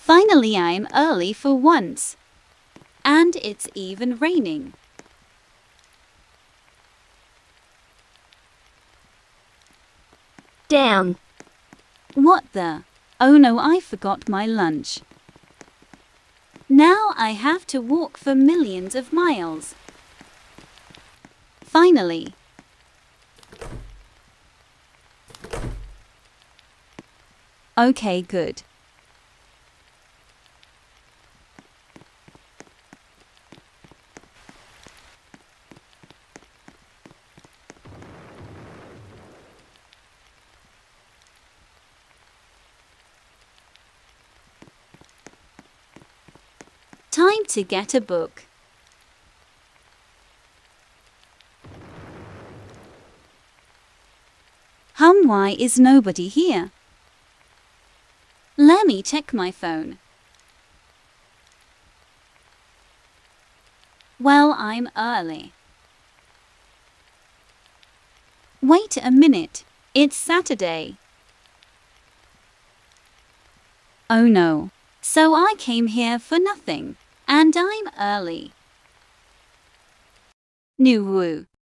Finally, I'm early for once. And it's even raining. Down. What the? Oh no, I forgot my lunch. Now I have to walk for millions of miles. Finally. Okay, good. Time to get a book. Why is nobody here? Let me check my phone. Well, I'm early. Wait a minute, it's Saturday. Oh no, so I came here for nothing, and I'm early. New woo.